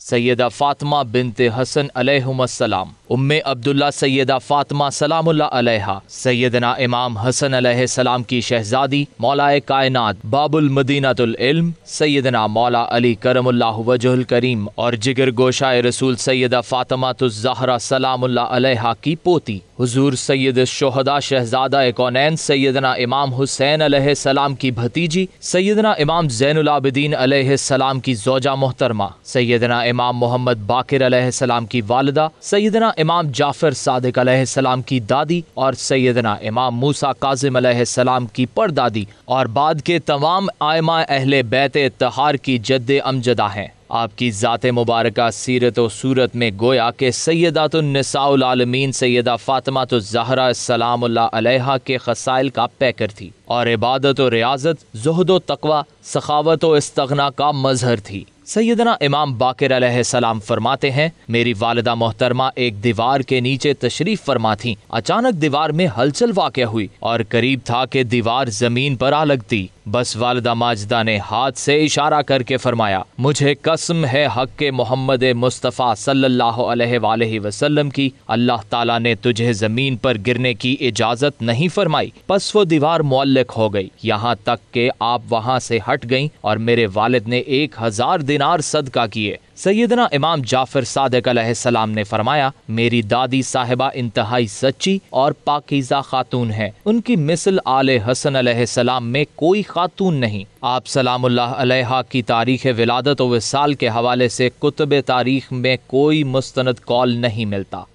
سیدہ فاطمہ بنت حسن علیہم السلام، عبداللہ سیدہ فاطمہ سلام اللہ علیہا، سیدنا امام حسن علیہ السلام کی شہزادی، مولائے کائنات، باب المدینۃ العلم، سیدنا مولا علی کرم اللہ وجہ الکریم اور جگر گوشہ رسول سیدہ فاطمہ الزہرا سلام اللہ علیہا کی پوتی، حضور سید الشہداء شہزادہ کونین سیدنا امام حسین علیہ السلام کی بھتیجی، سیدنا امام زین العابدین علیہ السلام کی زوجہ محترمہ، سیدنا امام محمد باقر علیہ السلام کی والدہ، سیدنا امام جعفر صادق علیہ السلام کی دادی اور سیدنا امام موسیٰ کاظم علیہ السلام کی پردادی اور بعد کے تمام ائمہ اہل بیت اطہار کی جد امجدہ ہیں۔ آپ کی ذات مبارکہ سیرت و صورت میں گویا کہ سیدات النساء العالمین سیدہ فاطمہ الزہرا السلام اللہ علیہا کے خصائل کا پیکر تھی اور عبادت و ریاضت، زہد و تقوی، سخاوت و استغنا کا مظہر تھی۔ سیدنا امام باقر علیہ السلام فرماتے ہیں، میری والدہ محترمہ ایک دیوار کے نیچے تشریف فرما تھیں، اچانک دیوار میں ہلچل واقع ہوئی اور قریب تھا کہ دیوار زمین پر آ لگتی، بس والدہ ماجدہ نے ہاتھ سے اشارہ کر کے فرمایا، مجھے قسم ہے حق کے محمد مصطفیٰ صلی اللہ علیہ وآلہ وسلم کی، اللہ تعالیٰ نے تجھے زمین پر گرنے کی اجازت نہیں فرمائی۔ پس وہ دیوار معلق ہو گئی، یہاں تک کہ آپ وہاں سے ہٹ گئیں اور میرے والد نے 1000 دینار صدقہ کیے۔ سیدنا امام جعفر صادق علیہ السلام نے فرمایا، میری دادی صاحبہ انتہائی سچی اور پاکیزہ خاتون ہے، ان کی مثل آل حسن علیہ السلام میں کوئی خاتون نہیں۔ آپ سلام اللہ علیہا کی تاریخ ولادت و وصال کے حوالے سے کتب تاریخ میں کوئی مستند قول نہیں ملتا۔